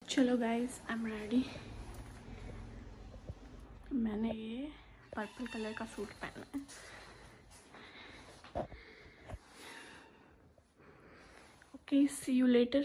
चलो guys, I am ready. मैंने ये पर्पल कलर का सूट पहना है। Okay, see you later.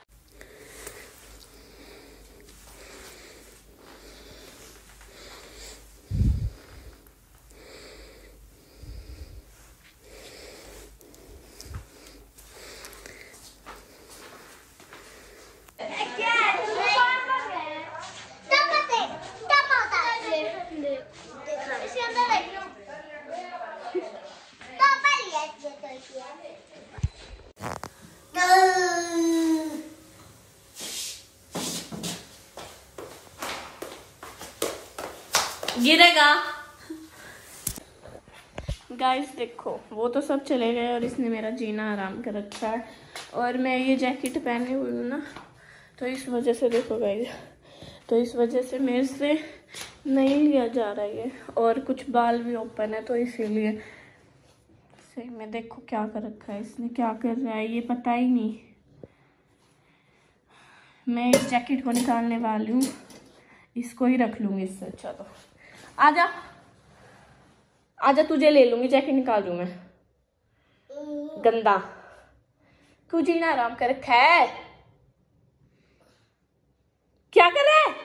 गिरेगा। गाइस देखो, वो तो सब चले गए और इसने मेरा जीना आराम कर रखा है। और मैं ये जैकेट पहने हुई हूँ ना, तो इस वजह से देखो गाइस, तो इस वजह से मेरे से नहीं लिया जा रहा है। और कुछ बाल भी ओपन है, तो इसीलिए सही में देखो क्या कर रखा है इसने, क्या कर रहा है ये पता ही नहीं। मैं इस जैकेट को निकालने वाली हूँ, इसको ही रख लूँगी इससे अच्छा। तो आजा आजा, तुझे ले लूंगी, जैकेट निकाल दूं मैं। गंदा, क्यों जीना आराम कर रखा है? क्या कर रहा है?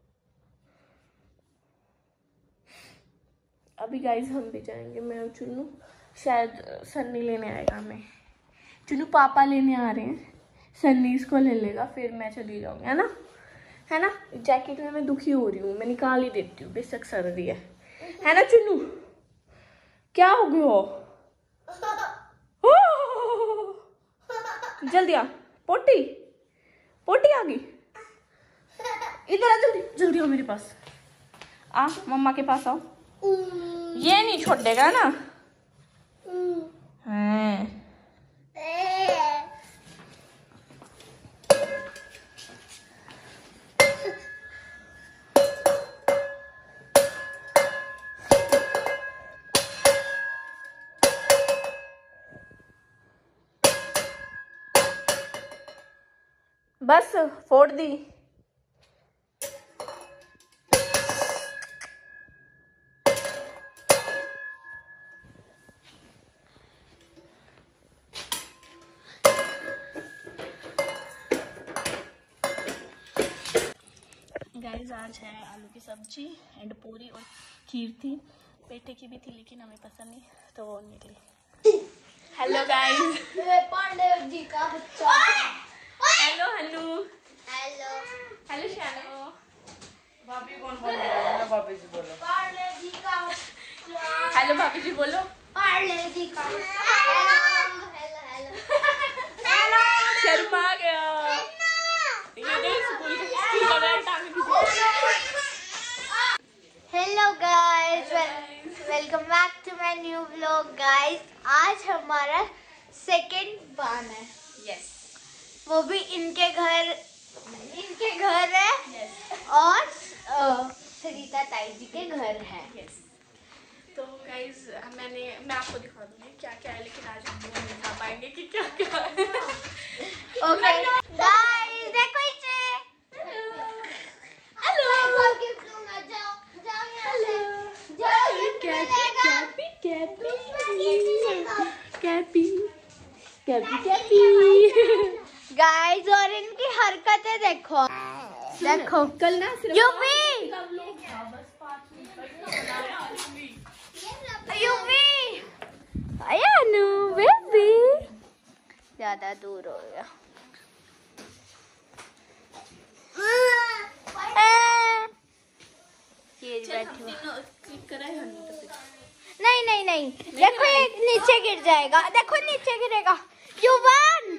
अभी गाइस हम भी जाएंगे, मैं और चुन्नू। शायद सन्नी लेने आएगा हमें। चुन्नू पापा लेने आ रहे हैं, सन्नी इसको ले लेगा, फिर मैं चली जाऊंगी, है ना? है ना? जैकेट में मैं दुखी हो रही हूँ, मैं निकाल ही देती हूँ, बेशक सर्दी है ना चुन्नू? क्या हो गया? जल्दी आ, पोटी पोटी आ गई। इधर आ, जल्दी जल्दी आओ मेरे पास। आ, मम्मा के पास आओ। ये नहीं छोड़ेगा ना? हाँ। बस फोड़ दी। गाइस आज है आलू की सब्जी एंड पूरी और खीर थी। पेठे की भी थी लेकिन हमें पसंद नहीं, तो वो नहीं ली। हेलो गाइस, पांडे जी का बच्चा। Hello Hanu. Hello hello Shano. भाभी कौन बोल रहा है? भाभी जी बोलो। पार्ले जी का। हेलो भाभी जी बोलो। पार्ले जी का। Hello hello hello. शर्मा गया। ये देख स्कूल का बैग टांग के। Hello guys, welcome back to my new vlog. Guys आज हमारा सेकंड बान है। यस। वो भी इनके घर है। yes. और सरिता ताई जी के घर है। yes. तो गाइस मैं आपको दिखा दूंगी क्या क्या है, लेकिन आज हम लोग नहीं दिखा पाएंगे कि क्या क्या है। ओके गाइस देखो इसे। हेलो गिफ्ट दूंगा, जाओ जाओ यहाँ से जाओ। कैपी गाइस और इनकी हरकतें देखो देखो। कल ना सिर्फ यूवी आया नु बेबी, ज्यादा दूर हो गया। ये बैठी क्लिक करा है हनु तो फिर नहीं देखो ये नीचे गिर जाएगा, देखो नीचे गिरेगा। युवन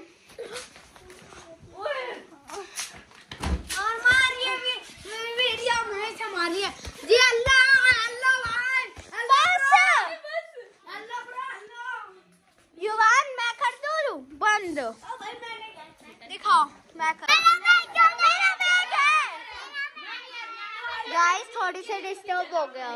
और मारिए वीडियो में से मारिए जी। अल्लाह अल्लाह भाई युवन मैं कर दूं बंद। दिखाओ मैं कर। गाइस थोड़ी सी डिस्टर्ब हो गया।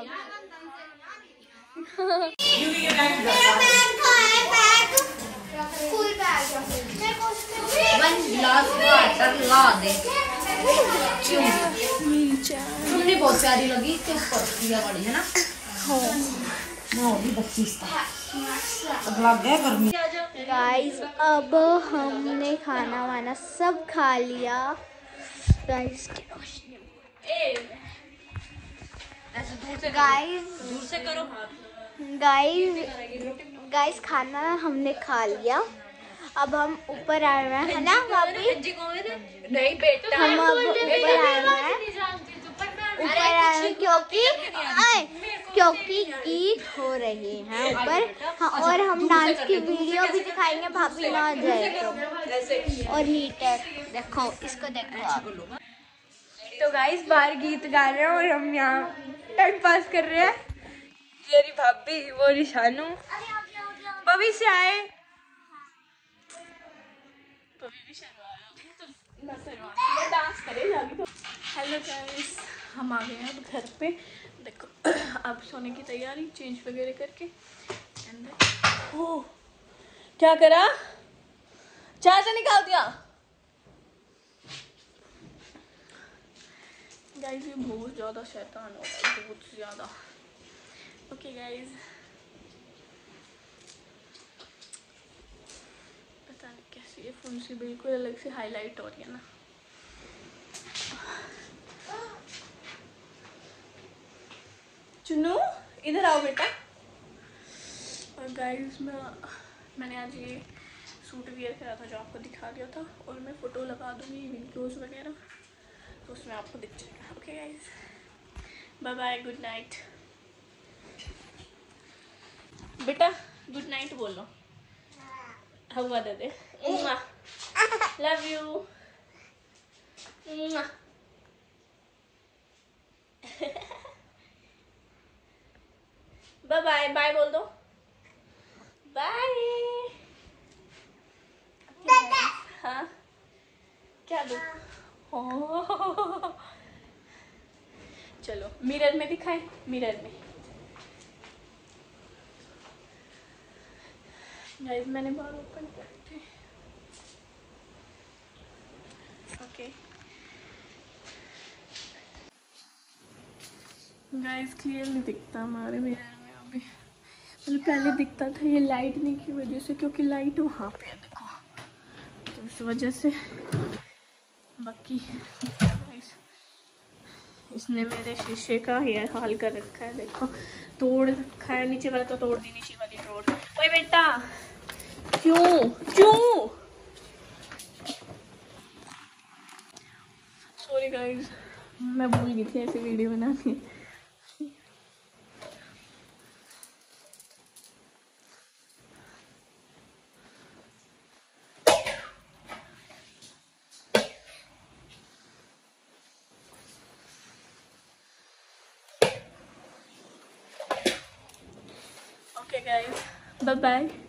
वन ग्लास वाटर ला दे। तुमने बहुत प्यारी लगी तो दिया वाली है ना। भी 25 लग गया गर्मी। गाइस अब हमने खाना वाना सब खा लिया। गाइस गाइस खाना हमने खा लिया। अब हम ऊपर आए हुए हैं, है ना भाभी? नहीं बेटा, हम अब ऊपर आए हुए हैं, क्योंकि गीत हो रही हैं ऊपर। हाँ, और हम डांस की वीडियो भी दिखाएंगे, भाभी ना जाए तो। और हीटर देखो, इसको देखो आप। तो गाइस बाहर गीत गा रहे हैं और हम यहाँ टाइम पास कर रहे हैं। मेरी भाभी वो निशानू भाभी से आए। हेलो गाइस, हम आ गए हैं अब घर पे। देखो अब सोने की तैयारी, चेंज वगैरह करके। एंड ओह क्या करा, चार्जर निकाल दिया। गाइस ये बहुत ज़्यादा शैतान हो रहा है, बहुत ज़्यादा। ओके गाइस, पता नहीं कैसे ये फोन से बिल्कुल अलग से हाईलाइट हो रही है ना। चुनू इधर आओ बेटा। और गाइस मैंने आज ये सूट वियर करा था जो आपको दिखा दिया था, और मैं फ़ोटो लगा दूँगी वीडियोस वगैरह, तो उसमें आपको दिख जाएगा। Okay guys, bye bye, good night. बेटा गुड नाइट बोलो, हवा दे दे। Love you. Bye bye, bye बोल दो, बाय। हाँ क्या दो? चलो मिरर में दिखाएं, मिरर में। गाइस मैंने बाल ओपन कर थे। ओके गाइस, क्लियर नहीं दिखता हमारे मिरर में अभी। मतलब पहले दिखता था, ये लाइटनिंग की वजह से, क्योंकि लाइट वहाँ पे है देखो, तो इस वजह से। बाकी गाइस इसने मेरे शीशे का हेयर हाल कर रखा है, देखो तोड़ रखा है। नीचे वाला तो तोड़ दी, नीचे वाली तोड़। ओए बेटा क्यों क्यों? सॉरी गाइस, मैं भूल गई थी ऐसी वीडियो बनानी। Okay guys, bye bye.